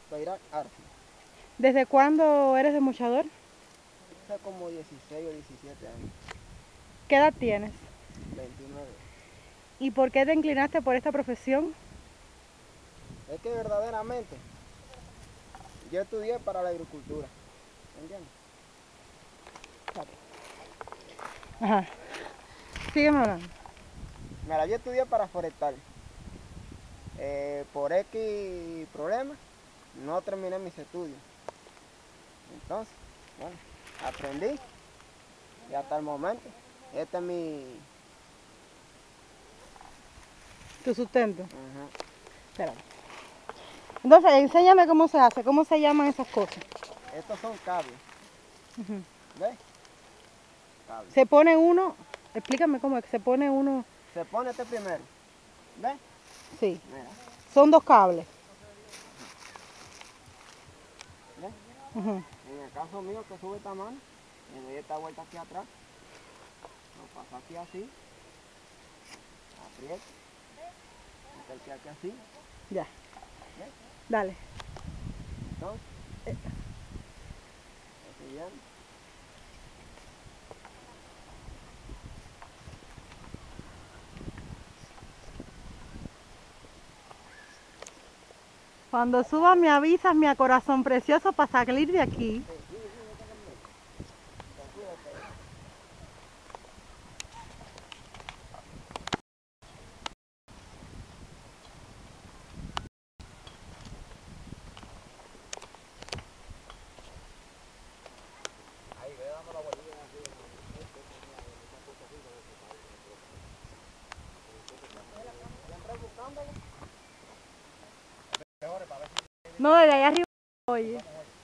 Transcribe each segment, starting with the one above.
Peirac Arce. ¿Desde cuándo eres desmochador? Hace como 16 o 17 años. ¿Qué edad tienes? 29. ¿Y por qué te inclinaste por esta profesión? Es que verdaderamente yo estudié para la agricultura. ¿Entiendes? Ajá. Sígueme hablando. Mira, yo estudié para forestal. Por X problemas no terminé mis estudios. Entonces, bueno, aprendí y hasta el momento, este es mi... ¿Tu sustento? Ajá. Espérame. Entonces, enséñame cómo se hace, cómo se llaman esas cosas. Estos son cables, Ujú. ¿ves? Cables. Se pone uno, explícame cómo es que se pone uno. Se pone este primero, ¿ves? Sí, Mira, son dos cables. ¿ves? Ujú. En el caso mío que sube esta mano, le doy esta vuelta aquí atrás, lo paso aquí así, aprieto, meto el pie aquí así, Ya, ¿ves? dale. Entonces, estoy viendo. Cuando suba me avisas, mi corazón precioso, para salir de aquí. No, de allá arriba, oye.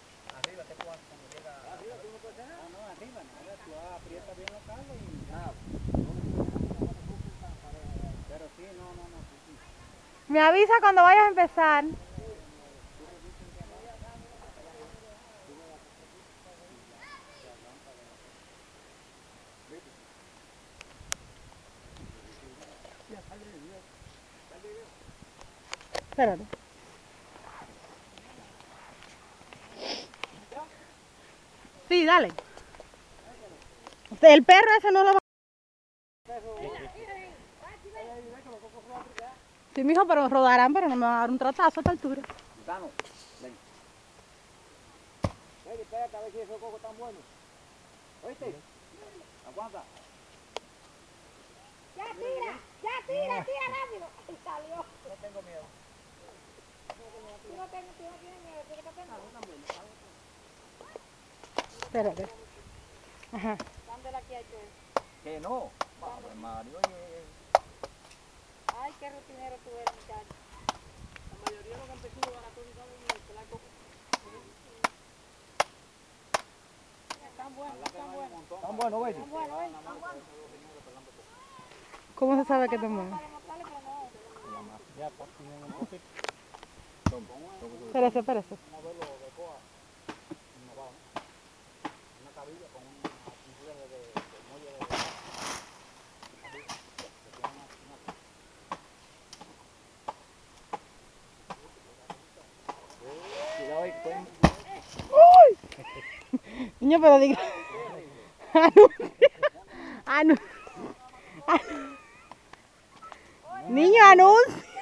Me avisa cuando vayas a empezar. Espérate. Sí, dale. El perro ese no lo va. Sí, mijo, pero rodarán, pero no me va a dar un tratazo a esta altura. Gano, ven. Ven, espérate a ver si esos cocos están buenos. ¿Oíste? Aguanta. Ya tira, tira rápido. Y salió. No tengo miedo. Tú no tienes miedo, tú que estás pensando. Espérate. Ajá. Dándole aquí a hecho eso. Que no. Vamos, Mario. Ay, qué rutinero tú eres, muchacho. La mayoría de los campesinos van a cocinar en el pelar coco. Están buenos, están buenos. Están buenos, güey. Están buenos, ¿eh? Están buenos. ¿Cómo se sabe que te mueve? Para demostrarle, pero no. Ya, pues, un poquito. Espérese, espérese. Un modelo de coa innovado. Una cabilla con una cintura de muelle de... Cuidado ahí, que pueden... Niño, pero diga. Niño, anuncia.